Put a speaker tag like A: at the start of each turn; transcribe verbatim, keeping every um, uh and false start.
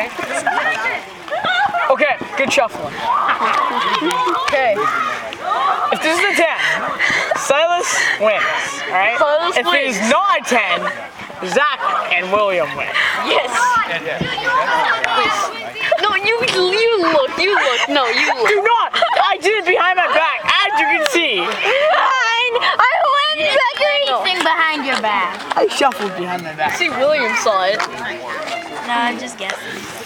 A: Okay. Okay, good shuffling. Okay. If this is a ten, Silas wins. Alright?
B: Silas
A: if it is not a ten, Zach and William win.
B: Yes. No, you you look, you look, no, you look.
A: Do not! I did it behind my back, as you can see.
B: Fine, I went
C: You didn't do anything behind your back.
A: I shuffled behind my back.
B: See, William saw it.
C: No, I'm just guessing.